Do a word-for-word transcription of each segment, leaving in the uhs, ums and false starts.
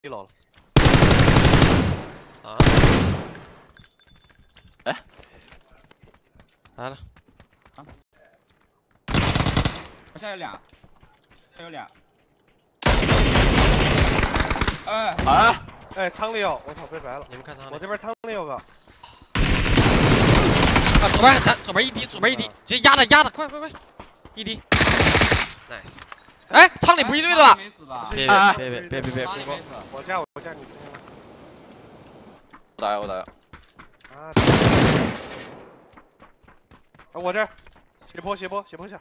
一楼了。 啊？哎，来了。 啊！我下有俩，下有俩。哎啊！哎，仓里有，我操，被白了。 你们看仓里。 我这边仓里有个。啊， 左边咱左边一滴，左边一滴，直接压着压着，快快快，一滴。nice。哎，仓里不是一队的吧？别别别别别别别！ 我架我架你。 我打呀我打呀。 啊！我这儿，斜坡斜坡斜坡下。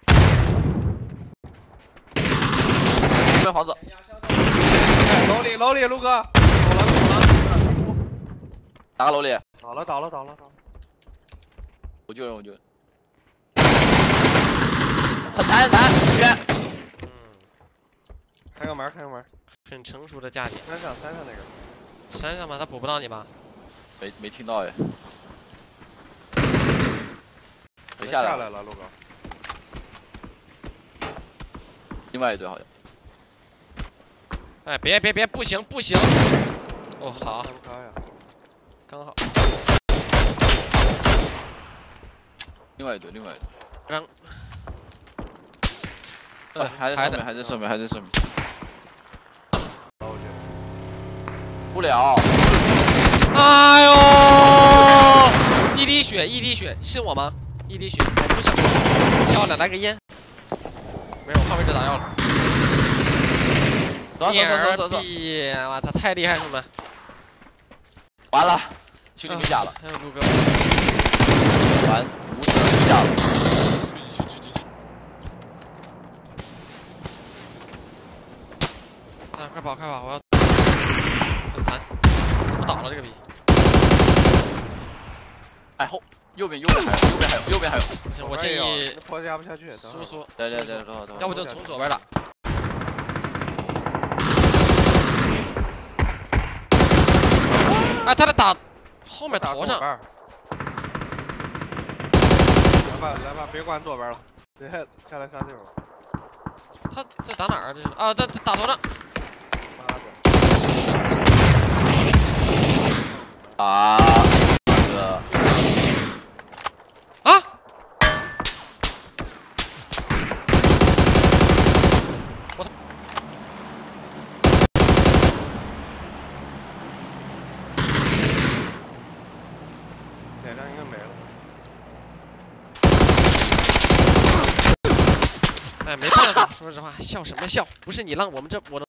这边房子。 楼里楼里，陆哥。 哪个楼里？ 倒了倒了倒了倒了。 我救人我救人。很残很残，这边。 嗯。 开个门开个门。 很成熟的架点。 山上山上那个。 山上吗？他补不到你吧？ 没没听到哎。没下来来了，陆哥。 另外一队好像。 哎，别别别，不行不行！哦，好，刚好。 另外一队，另外一队。 让。 哎，还在上面，还在上面，还在上面。不了。 哎呦！一滴血，一滴血，信我吗？一滴血，我不想漂亮，来个烟。没有，换位置打药了。 走走走走走！ 我操，太厉害，兄弟们！ 完了，兄弟没甲了。 还有陆哥。 完，无敌没甲了。 啊，快跑快跑！我要。很残，怎么倒了这个逼？ 哎后，右边右边还有，右边还有，右边还有。 我建议坡压不下去， 苏苏。 对对对，等会等会。 要不就从左边打。哎，他在打后面头上。 来吧来吧，别管左边了，直接下来杀这边。 他在打哪儿啊？这是啊，他打头上。 妈的！ 啊，哥。 啊！我操！ 脸上应该没了。 哎，没办法，说实话，笑什么笑？不是你让我们这我的。